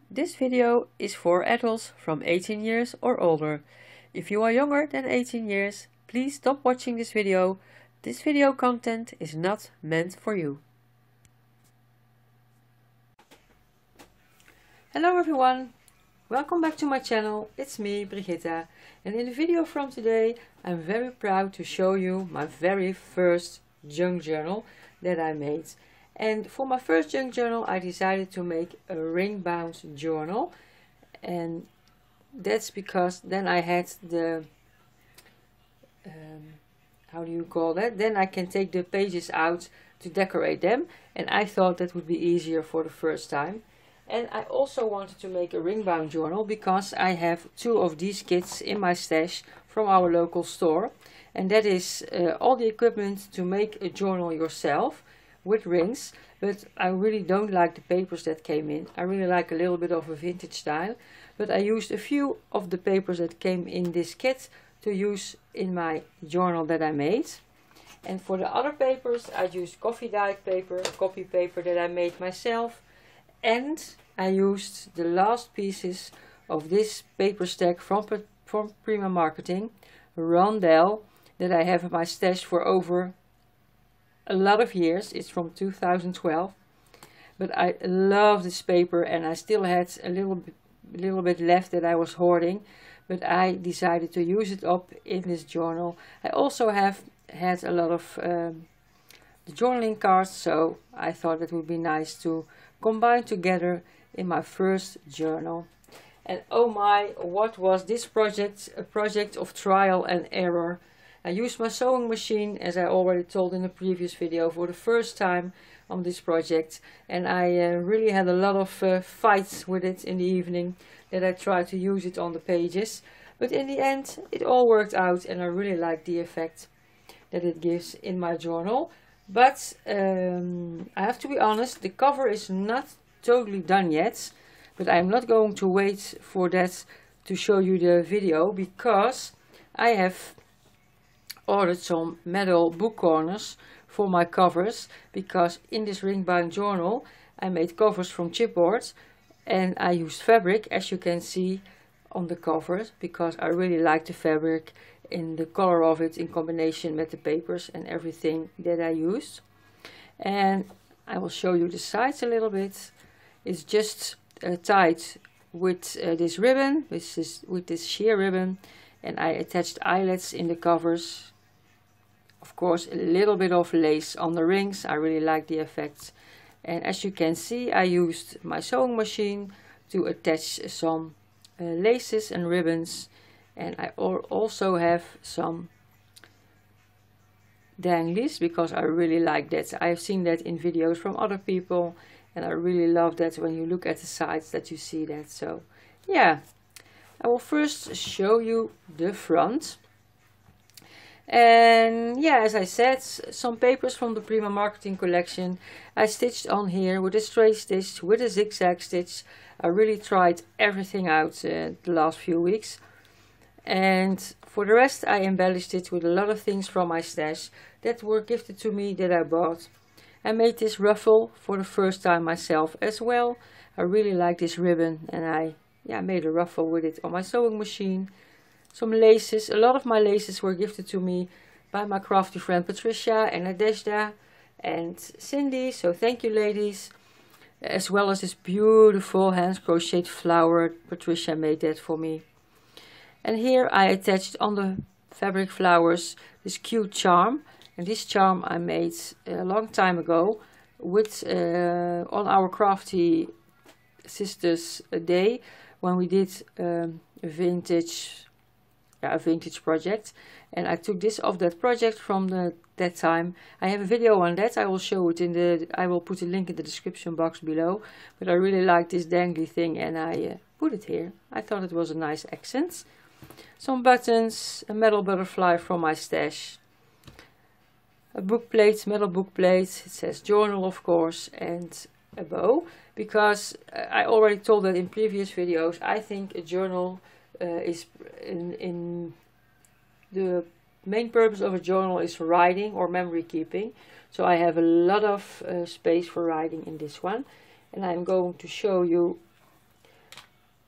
This video is for adults from 18 years or older. If you are younger than 18 years, please stop watching this video. This video content is not meant for you. Hello everyone, welcome back to my channel. It's me, Brigitta, and in the video from today I'm very proud to show you my very first junk journal that I made. And for my first junk journal I decided to make a ring bound journal, and that's because then I had the how do you call that? Then I can take the pages out to decorate them, and I thought that would be easier for the first time. And I also wanted to make a ring bound journal because I have two of these kits in my stash from our local store, and that is all the equipment to make a journal yourself with rings. But I really don't like the papers that came in. I really like a little bit of a vintage style, but I used a few of the papers that came in this kit to use in my journal that I made. And for the other papers I used coffee dyed paper, copy paper that I made myself, and I used the last pieces of this paper stack from Prima Marketing, Rondell, that I have in my stash for over a lot of years. It's from 2012, but I love this paper, and I still had a little bit left that I was hoarding, but I decided to use it up in this journal. I also have had a lot of the journaling cards, so I thought it would be nice to combine together in my first journal. And oh my, what was this project? A project of trial and error. I used my sewing machine, as I already told in the previous video, for the first time on this project, and I really had a lot of fights with it in the evening that I tried to use it on the pages, but in the end it all worked out, and I really like the effect that it gives in my journal. But I have to be honest, the cover is not totally done yet, but I'm not going to wait for that to show you the video, because I have ordered some metal book corners for my covers, because in this ring bound journal I made covers from chipboard, and I used fabric, as you can see on the covers, because I really like the fabric in the color of it in combination with the papers and everything that I used. And I will show you the sides a little bit. It's just tied with this ribbon, with this sheer ribbon, and I attached eyelets in the covers. Of course, a little bit of lace on the rings. I really like the effect. And as you can see, I used my sewing machine to attach some laces and ribbons. And I also have some danglies, because I really like that. I've seen that in videos from other people, and I really love that when you look at the sides that you see that. So yeah, I will first show you the front. And yeah, as I said, some papers from the Prima Marketing collection I stitched on here with a straight stitch, with a zigzag stitch. I really tried everything out the last few weeks. And for the rest I embellished it with a lot of things from my stash that were gifted to me, that I bought. I made this ruffle for the first time myself as well. I really like this ribbon, and I made a ruffle with it on my sewing machine. Some laces. A lot of my laces were gifted to me by my crafty friend Patricia and Nadezhda and Cindy, so thank you ladies. As well as this beautiful hand crocheted flower. Patricia made that for me. And here I attached on the fabric flowers this cute charm, and this charm I made a long time ago with on our Crafty Sisters Day, when we did a vintage project, and I took this off that project from that time. I have a video on that. I will show it I will put a link in the description box below, but I really like this dangly thing, and I put it here. I thought it was a nice accent. Some buttons, a metal butterfly from my stash, a book plate, metal book plate, it says journal of course, and a bow, because I already told that in previous videos. I think a journal is in the main purpose of a journal is writing or memory keeping, so I have a lot of space for writing in this one, and I'm going to show you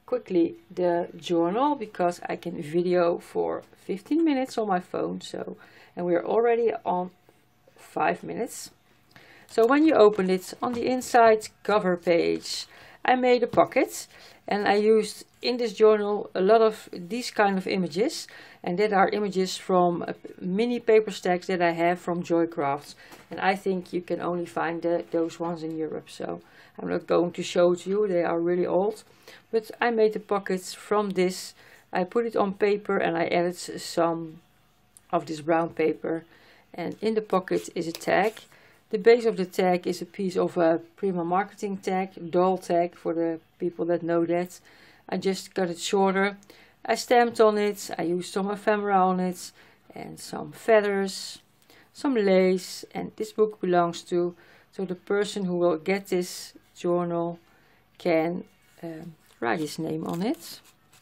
quickly the journal because I can video for 15 minutes on my phone. So, and we're already on 5 minutes. So when you open it, on the inside cover page, I made a pocket, and I used in this journal a lot of these kind of images, and that are images from mini paper stacks that I have from Joycrafts, and I think you can only find those ones in Europe, so I'm not going to show it to you, they are really old. But I made the pockets from this. I put it on paper and I added some of this brown paper, and in the pocket is a tag. The base of the tag is a piece of a Prima Marketing tag, doll tag for the people that know that. I just cut it shorter. I stamped on it, I used some ephemera on it, and some feathers, some lace, and this book belongs to, so the person who will get this journal can write his name on it.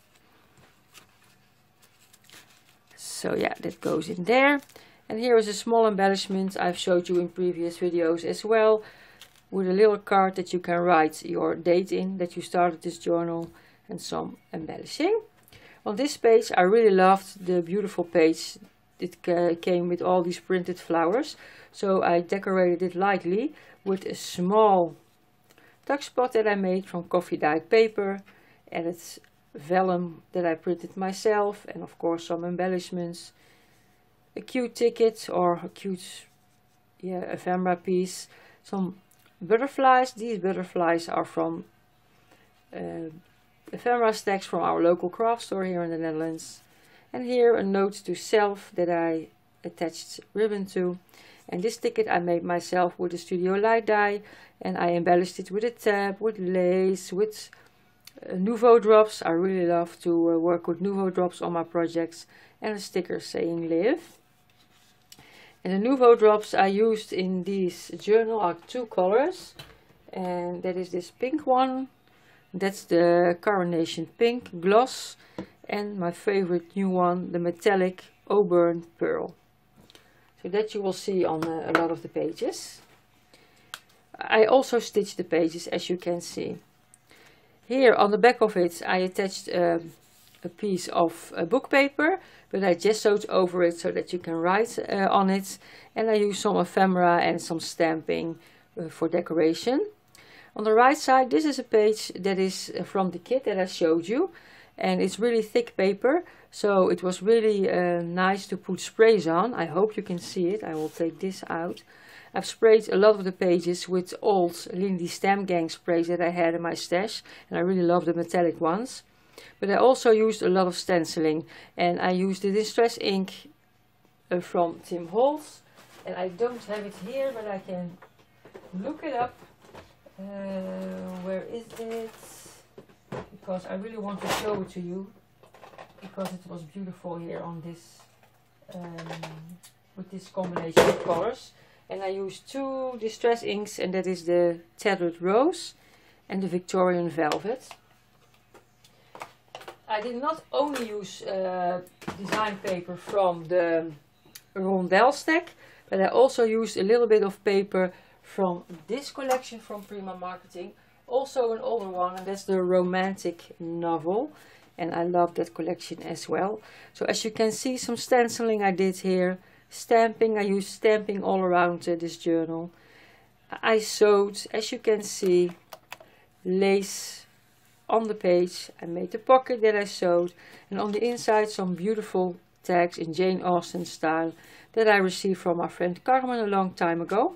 So yeah, that goes in there. And here is a small embellishment I've showed you in previous videos as well, with a little card that you can write your date in, that you started this journal, and some embellishing. On this page I really loved the beautiful page. It came with all these printed flowers, so I decorated it lightly with a small tuck spot that I made from coffee dyed paper, added vellum that I printed myself, and of course some embellishments. A cute ticket or a cute ephemera piece, some butterflies. These butterflies are from ephemera stacks from our local craft store here in the Netherlands. And here a note to self that I attached ribbon to. And this ticket I made myself with a Studio Light die, and I embellished it with a tab, with lace, with Nuvo drops. I really love to work with Nuvo drops on my projects, and a sticker saying live. And the Nuvo drops I used in this journal are two colors, and that is this pink one, that's the Coronation Pink Gloss, and my favorite new one, the metallic Auburn Pearl. So that you will see on a lot of the pages. I also stitched the pages, as you can see. Here on the back of it I attached a piece of book paper, but I gessoed over it so that you can write on it, and I used some ephemera and some stamping for decoration. On the right side, this is a page that is from the kit that I showed you, and it's really thick paper, so it was really nice to put sprays on. I hope you can see it. I will take this out. I've sprayed a lot of the pages with old Lindy Stamp Gang sprays that I had in my stash, and I really love the metallic ones. But I also used a lot of stenciling, and I used the Distress ink from Tim Holtz, and I don't have it here, but I can look it up. Where is it? Because I really want to show it to you, because it was beautiful here on this with this combination of colors. And I used two Distress inks, and that is the Tethered Rose and the Victorian Velvet. I did not only use design paper from the Rondel stack, but I also used a little bit of paper from this collection from Prima Marketing, also an older one, and that's the Romantic Novel, and I love that collection as well. So as you can see, some stenciling I did here, stamping, I used stamping all around this journal. I sewed, as you can see, lace on the page. I made the pocket that I sewed, and on the inside some beautiful tags in Jane Austen style that I received from my friend Carmen a long time ago.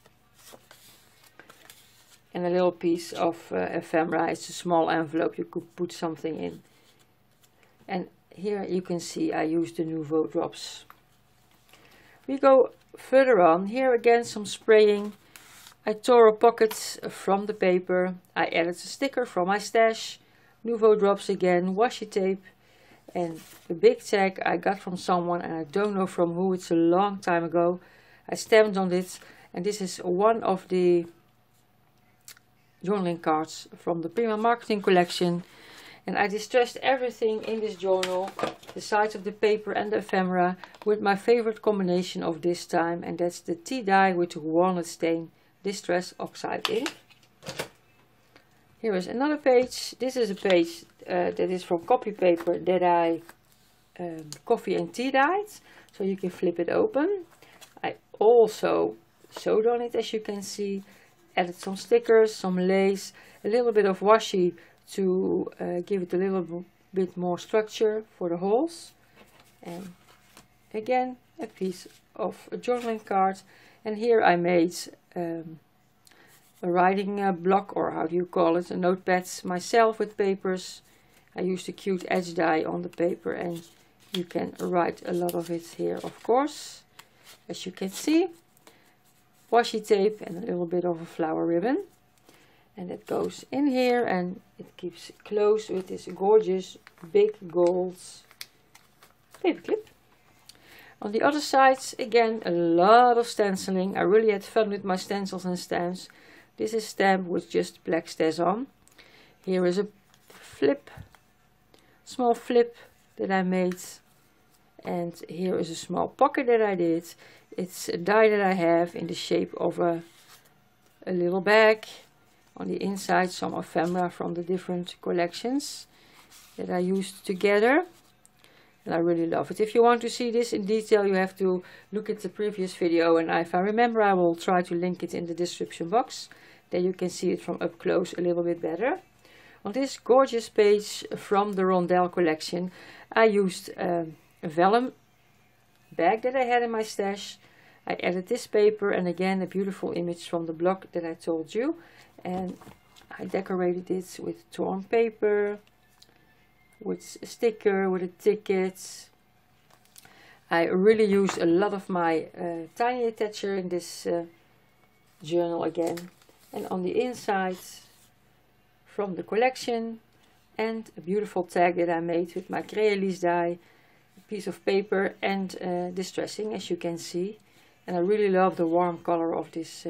And a little piece of ephemera. It's a small envelope you could put something in. And here you can see I used the Nuvo drops. We go further on. Here again some spraying. I tore a pocket from the paper. I added a sticker from my stash. Nuvo drops again, washi tape, and the big tag I got from someone, and I don't know from who, it's a long time ago. I stamped on it, and this is one of the journaling cards from the Prima Marketing collection. And I distressed everything in this journal, the sides of the paper and the ephemera, with my favorite combination of this time, and that's the tea dye with the walnut stain Distress Oxide ink. Here is another page. This is a page that is from copy paper that I coffee and tea dyed, so you can flip it open. I also sewed on it, as you can see, added some stickers, some lace, a little bit of washi to give it a little bit more structure for the holes, and again a piece of a journaling card. And here I made a writing block, or how do you call it, a notepad myself with papers. I used a cute edge die on the paper, and you can write a lot of it here, of course, as you can see. Washi tape and a little bit of a flower ribbon, and it goes in here and it keeps closed with this gorgeous big gold paper clip. On the other side, again, a lot of stenciling. I really had fun with my stencils and stamps. This is stamped with just black stas on. Here is a flip, small flip that I made, and here is a small pocket that I did. It's a die that I have in the shape of a little bag. On the inside, some ephemera from the different collections that I used together, and I really love it. If you want to see this in detail, you have to look at the previous video, and if I remember, I will try to link it in the description box. Then you can see it from up close a little bit better. On this gorgeous page from the Rondel collection, I used a vellum bag that I had in my stash. I added this paper, and again a beautiful image from the blog that I told you, and I decorated it with torn paper, with a sticker, with a ticket. I really used a lot of my tiny attacher in this journal again. And on the inside, from the collection, and a beautiful tag that I made with my Crealise die, a piece of paper and distressing, as you can see. And I really love the warm color of this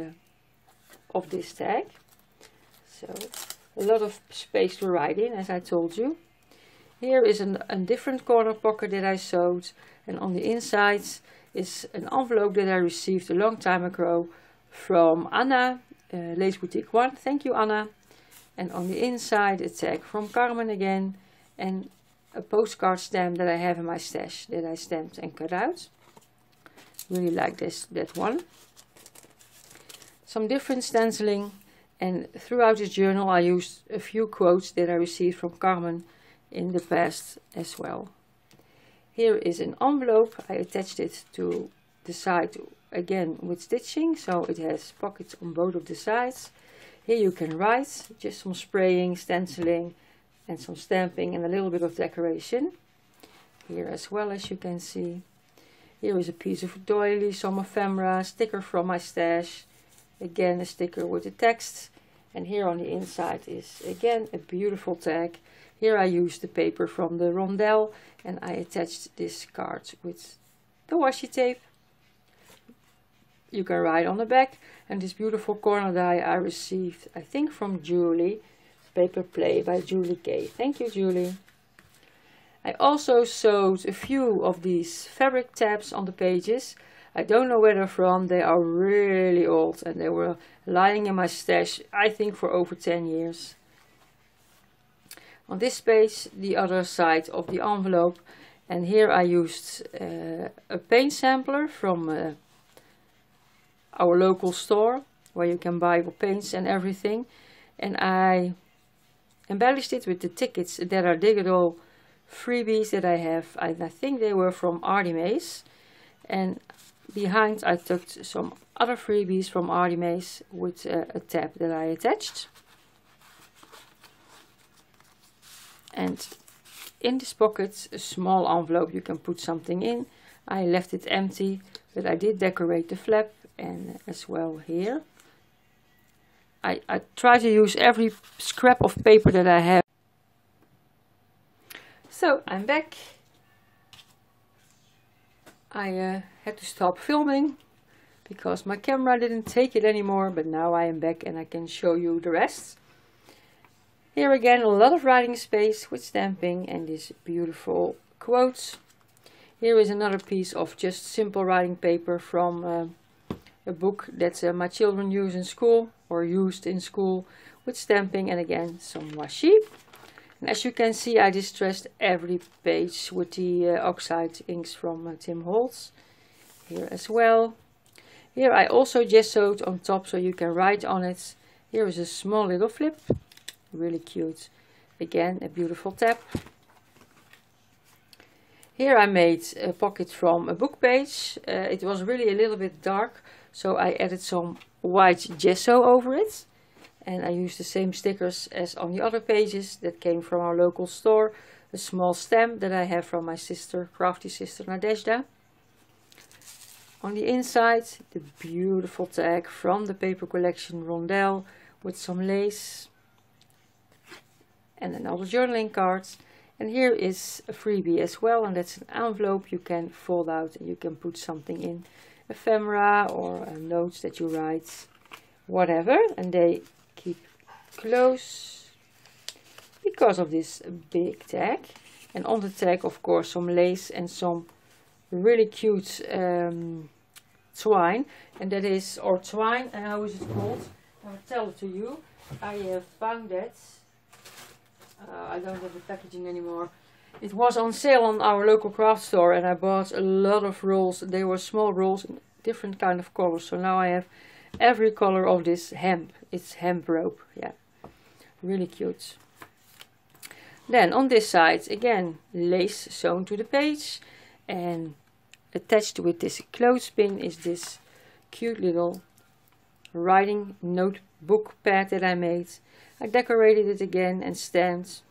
tag. So a lot of space to write in, as I told you. Here is a different corner pocket that I sewed, and on the inside is an envelope that I received a long time ago from Anna, Lace Boutique 1. Thank you, Anna. And on the inside a tag from Carmen again, and a postcard stamp that I have in my stash that I stamped and cut out. Really like that one. Some different stenciling, and throughout this journal I used a few quotes that I received from Carmen in the past as well. Here is an envelope. I attached it to the side again with stitching, so it has pockets on both of the sides. Here you can write, just some spraying, stenciling, and some stamping, and a little bit of decoration. Here as well, as you can see. Here is a piece of doily, some ephemera, sticker from my stash. Again a sticker with the text. And here on the inside is again a beautiful tag. Here I used the paper from the Rondel, and I attached this card with the washi tape. You can write on the back, and this beautiful corner die I received, I think from Julie, Paper Play by Julie K. Thank you, Julie. I also sewed a few of these fabric tabs on the pages. I don't know where they're from. They are really old, and they were lying in my stash, I think, for over 10 years. On this page, the other side of the envelope, and here I used a paint sampler from our local store, where you can buy paints and everything, and I embellished it with the tickets that are digital freebies that I have. I think they were from Ardimaze, and behind I tucked some other freebies from Ardimaze with a tab that I attached. And in this pocket, a small envelope you can put something in. I left it empty, but I did decorate the flap, and as well here. I try to use every scrap of paper that I have. So I'm back. I had to stop filming because my camera didn't take it anymore, but now I am back and I can show you the rest. Here again, a lot of writing space with stamping and these beautiful quotes. Here is another piece of just simple writing paper from a book that my children use in school, or used in school, with stamping and again some washi. And as you can see, I distressed every page with the oxide inks from Tim Holtz. Here as well. Here I also gessoed on top so you can write on it. Here is a small little flip, really cute. Again, a beautiful tab. Here I made a pocket from a book page. It was really a little bit dark, so I added some white gesso over it. And I used the same stickers as on the other pages that came from our local store. A small stamp that I have from my sister, crafty sister Nadezhda. On the inside, the beautiful tag from the paper collection Rondel with some lace. And another journaling card. And here is a freebie as well, and that's an envelope you can fold out and you can put something in. Ephemera or notes that you write, whatever. And they keep close because of this big tag. And on the tag, of course, some lace and some really cute twine. And that is, or twine, how is it called? I'll tell it to you. I found that. I don't have the packaging anymore. It was on sale on our local craft store and I bought a lot of rolls. They were small rolls in different kind of colors. So now I have every color of this hemp. It's hemp rope. Yeah, really cute. Then on this side, again, lace sewn to the page. And attached with this clothespin is this cute little writing notebook pad that I made. I decorated it again and stamped.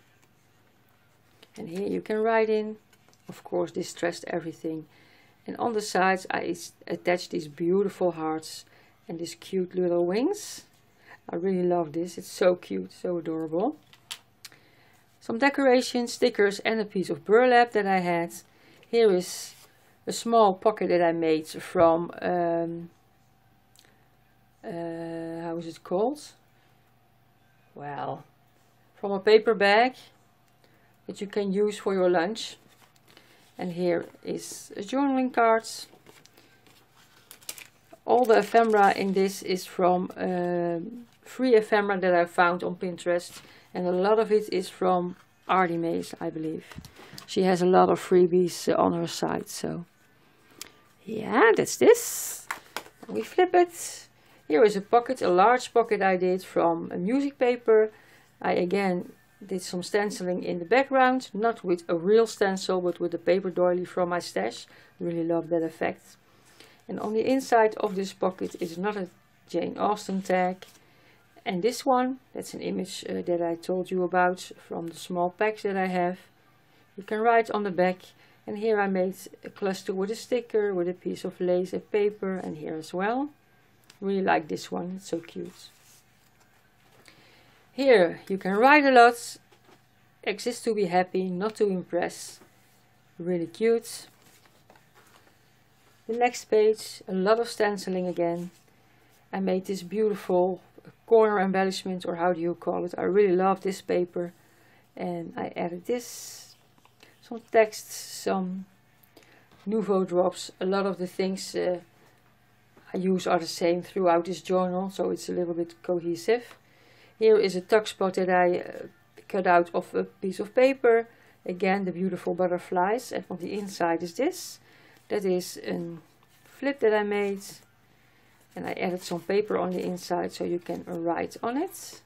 And here you can write in. Of course, distressed everything. And on the sides I attached these beautiful hearts and these cute little wings. I really love this. It's so cute, so adorable. Some decoration, stickers and a piece of burlap that I had. Here is a small pocket that I made from, how is it called? Well, from a paper bag that you can use for your lunch. And here is a journaling card. All the ephemera in this is from free ephemera that I found on Pinterest. And a lot of it is from Artie Mays, I believe. She has a lot of freebies on her site. So yeah, that's this. And we flip it. Here is a pocket, a large pocket I did from a music paper. I again did some stenciling in the background, not with a real stencil, but with a paper doily from my stash. Really love that effect. And on the inside of this pocket is another Jane Austen tag. And this one, that's an image that I told you about from the small packs that I have. You can write on the back. And here I made a cluster with a sticker, with a piece of lace and paper, and here as well. Really like this one, it's so cute. Here you can write a lot. Exist to be happy, not to impress. Really cute. The next page, a lot of stenciling again. I made this beautiful corner embellishment, or how do you call it? I really love this paper. And I added this. Some text, some Nuvo drops. A lot of the things I use are the same throughout this journal, so it's a little bit cohesive. Here is a tuck spot that I cut out of a piece of paper. Again, the beautiful butterflies, and on the inside is this. That is a flip that I made, and I added some paper on the inside so you can write on it.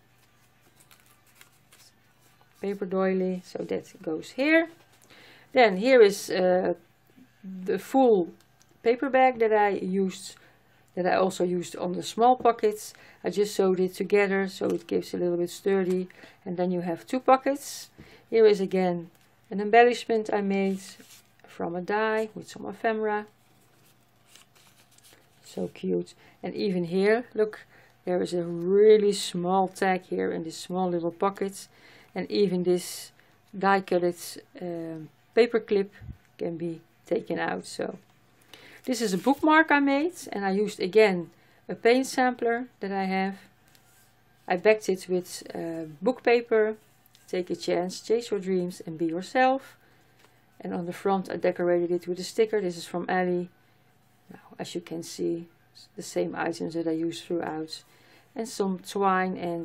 Paper doily, so that goes here. Then here is the full paper bag that I used, that I also used on the small pockets. I just sewed it together so it gives a little bit sturdy, and then you have two pockets. Here is again an embellishment I made from a die with some ephemera. So cute. And even here, look, there is a really small tag here in this small little pocket, and even this die cutted paper clip can be taken out. So this is a bookmark I made, and I used again a paint sampler that I have. I backed it with book paper. Take a chance, chase your dreams and be yourself. And on the front I decorated it with a sticker. This is from Ali. Now, as you can see, the same items that I use throughout. And some twine and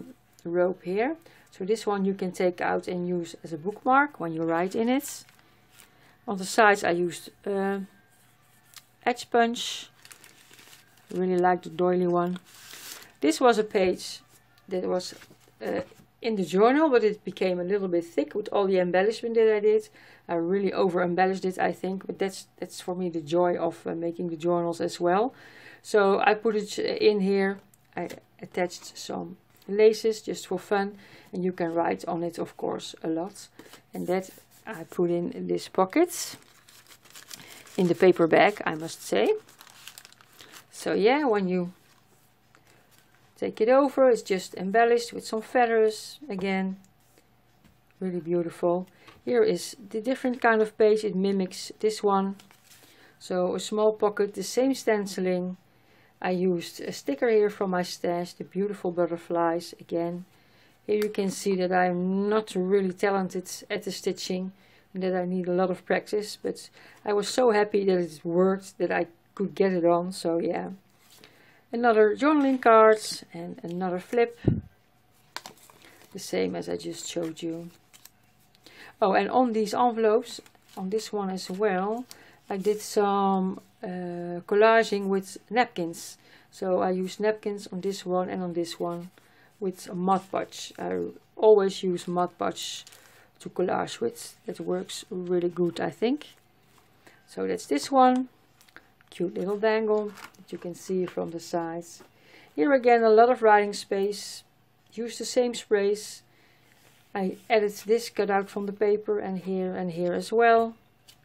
rope here. So this one you can take out and use as a bookmark when you write in it. On the sides I used edge punch. I really like the doily one. This was a page that was in the journal, but it became a little bit thick with all the embellishment that I did. I really over embellished it, I think, but that's for me the joy of making the journals as well. So I put it in here. I attached some laces just for fun, and you can write on it, of course, a lot. And that I put in this pocket, in the paper bag, I must say. So yeah, when you take it over, it's just embellished with some feathers again. Really beautiful. Here is the different kind of page. It mimics this one. So a small pocket, the same stenciling. I used a sticker here from my stash, the beautiful butterflies again. Here you can see that I'm not really talented at the stitching, and that I need a lot of practice, but I was so happy that it worked, that I could get it on. So yeah. Another journaling card and another flip. The same as I just showed you. Oh, and on these envelopes, on this one as well, I did some collaging with napkins. So I used napkins on this one and on this one with Mod Podge. I always use Mod Podge to collage with. That works really good, I think. So that's this one. Cute little dangle that you can see from the sides. Here again, a lot of writing space. Use the same sprays. I added this cutout from the paper, and here as well.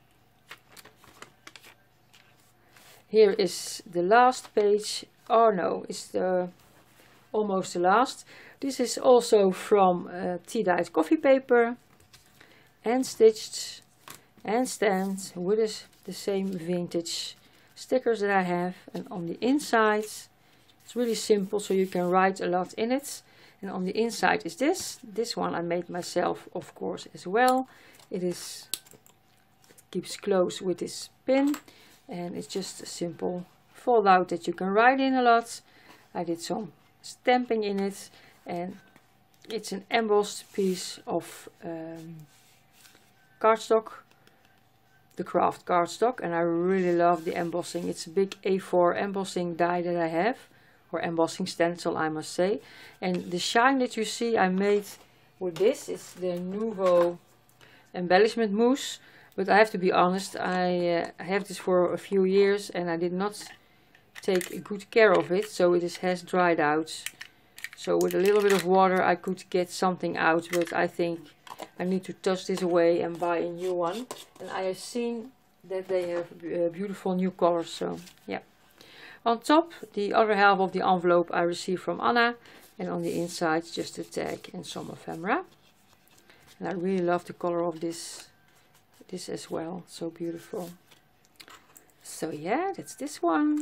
Here is the last page. Oh no, it's almost the last. This is also from tea-dyed coffee paper, and stitched and stamped with the same vintage stickers that I have. And on the inside, it's really simple, so you can write a lot in it. And on the inside is this one I made myself, of course, as well. It keeps closed with this pin, and it's just a simple fold out that you can write in a lot. I did some stamping in it, and it's an embossed piece of cardstock, the craft cardstock, and I really love the embossing. It's a big A4 embossing die that I have, or embossing stencil, I must say. And the shine that you see I made with this is the Nuvo embellishment mousse. But I have to be honest, I have this for a few years and I did not take good care of it, so it has dried out. So with a little bit of water I could get something out, but I think I need to toss this away and buy a new one. And I have seen that they have beautiful new colors, so yeah. On top, the other half of the envelope I received from Anna, and on the inside just a tag and some ephemera. And I really love the color of this as well, so beautiful. So yeah, that's this one.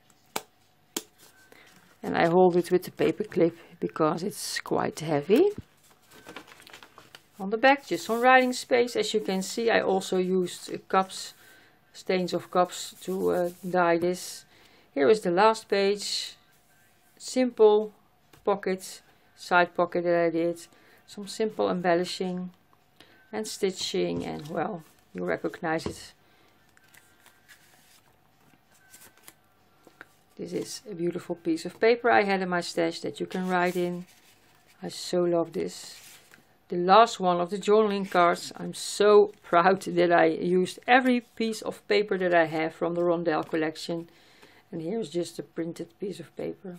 And I hold it with the paper clip because it's quite heavy. On the back, just some writing space. As you can see, I also used cups, stains of cups to dye this. Here is the last page. Simple pocket, side pocket that I did. Some simple embellishing and stitching, and well, you recognize it. This is a beautiful piece of paper I had in my stash that you can write in. I so love this. The last one of the journaling cards. I'm so proud that I used every piece of paper that I have from the Rondel collection. And here's just a printed piece of paper.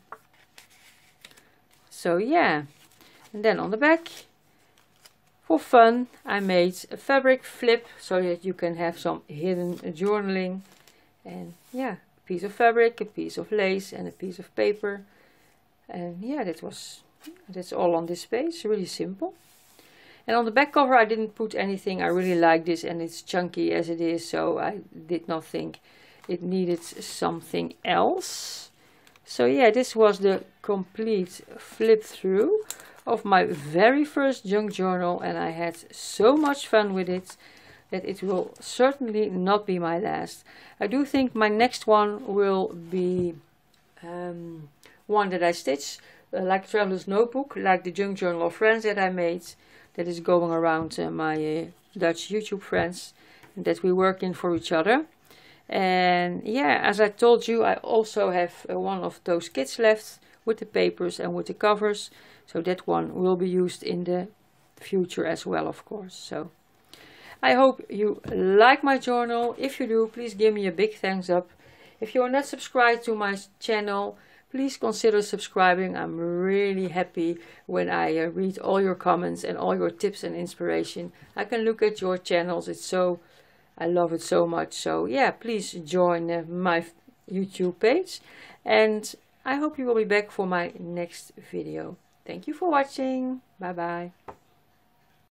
So yeah. And then on the back, for fun, I made a fabric flip so that you can have some hidden journaling. And yeah, a piece of fabric, a piece of lace and a piece of paper. And yeah, that's all on this page. Really simple. And on the back cover I didn't put anything. I really like this and it's chunky as it is, so I did not think it needed something else. So yeah, this was the complete flip through of my very first junk journal, and I had so much fun with it that it will certainly not be my last. I do think my next one will be one that I stitch like Traveler's Notebook, like the Junk Journal of Friends that I made, that is going around my Dutch YouTube friends, and that we work in for each other. And yeah, as I told you, I also have one of those kits left with the papers and with the covers, so that one will be used in the future as well, of course. So I hope you like my journal. If you do, please give me a big thumbs up. If you are not subscribed to my channel, please consider subscribing. I'm really happy when I read all your comments and all your tips and inspiration. I can look at your channels. I love it so much. So yeah, please join my YouTube page. And I hope you will be back for my next video. Thank you for watching. Bye bye.